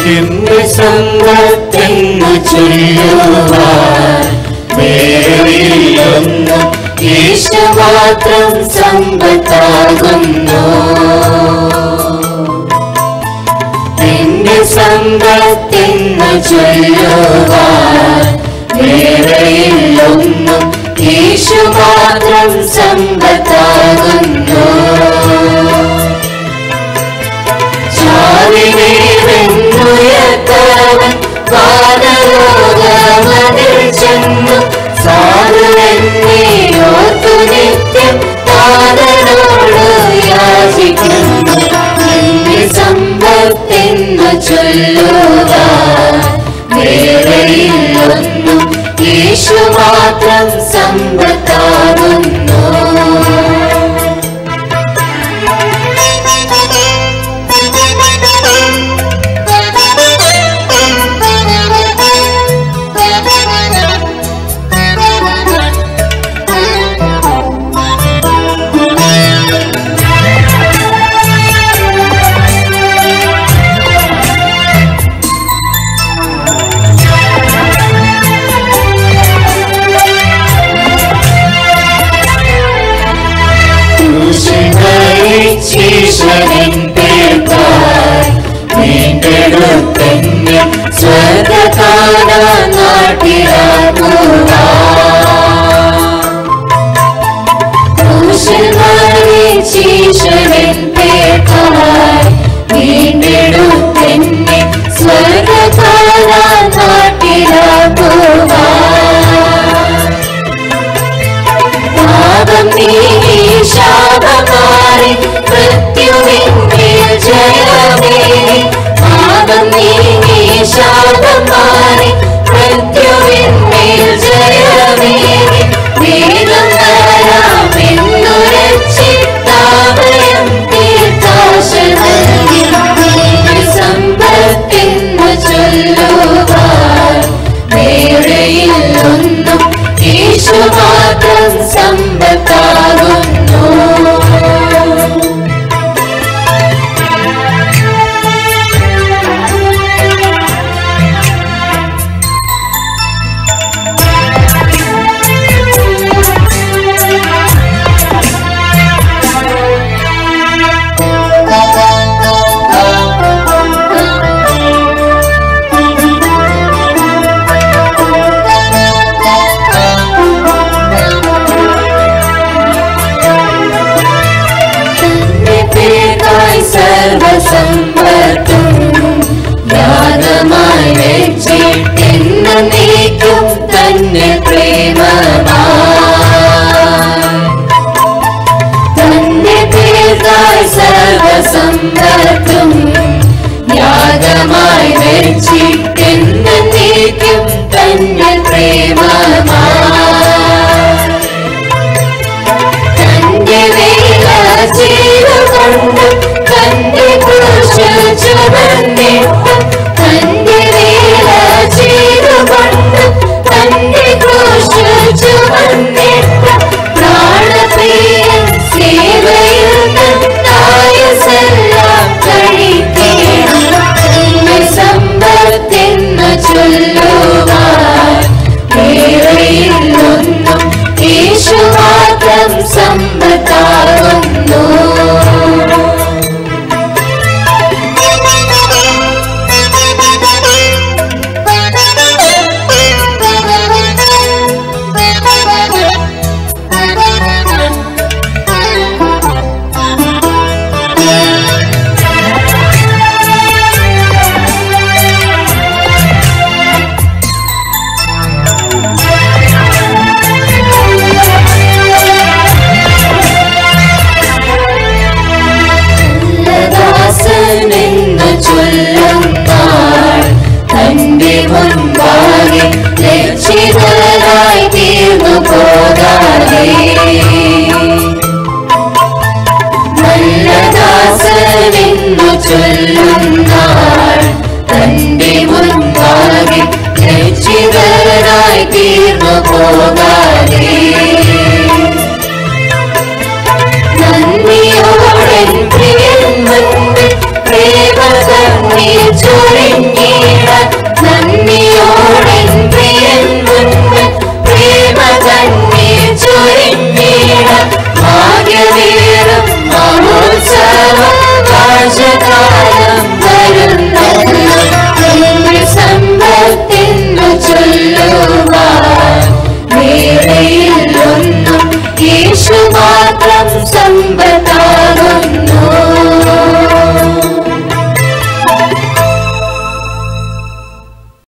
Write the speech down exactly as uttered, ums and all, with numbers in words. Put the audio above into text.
എന്റെ സമ്പത്തെന്നു ചൊല്ലുവാൻ വേറെയില്ലൊന്നും യേശു മാത്രം സമ്പത്താകുന്നു. എന്റെ സമ്പത്തെന്നു ചൊല്ലുവാൻ വേറെയില്ലൊന്നും യേശു മാത്രം സമ്പത്താകുന്നു. ചാവിനെ വെന്നുയർത്തവൻ വാനലോകമതിൽ ചെന്നു സാധുവെന്നെ ഓർത്തു നിത്യം താതനോട് യാചിക്കുന്നു. എന്റെ സമ്പത്തെന്നു ചൊല്ലുവാൻ വേറെയില്ലൊന്നും യേശു മാത്രം സമ്പത്താകുന്നു. വീണ്ടെടുത്തെന്നെ സ്വർഗ്ഗകാന വീണ്ടെടുത്തെന്നെ സ്വർഗ്ഗകാന പാപം നീങ്ങി ശാപമാറി മൃത്യുവിന്മേൽ ജയമേറി. പാപം നീങ്ങി ശാപമാറി മൃത്യുവിന്മേൽ ജയമേറി. വേഗം വരാമെന്നുരച്ചിട്ടാവയം തീർത്താശ നൽകി. സമ്പത്തെന്നു ചൊല്ലുവാൻ വേറെയില്ലൊന്നും യേശു മാത്രം സമ്പത്താകുന്നു. സർവസമ്പത്തും യാഗമായി വെച്ചിട്ടെന്നേക്കും തന്നെ പ്രേമമായി. തന്നെ പേർക്കായി സർവസമ്പത്തും യാഗമായി വെച്ചിട്ടെന്നേക്കും തന്നെ പ്രേമമായി. തന്റെ വേല ചെയ്തുകൊണ്ട് തന്റെ ക്രൂശ് ചുമന്നിട്ട് തന്റെ വേല ചെയ്തുകൊണ്ട് തന്റെ ക്രൂശ് ചുമന്നിട്ട് പ്രാണപ്രിയൻ സേവയിൽ തന്നായസെല്ലാം കഴിക്കണം. സമ്പത്തെന്നു ചൊല്ലുവാൻ വേറെയില്ലൊന്നും യേശു മാത്രം സമ്പത്താകുന്നു. തന്റെ മുൻപാകെ ലക്ഷിതനായി തീർന്നു പോകാതെ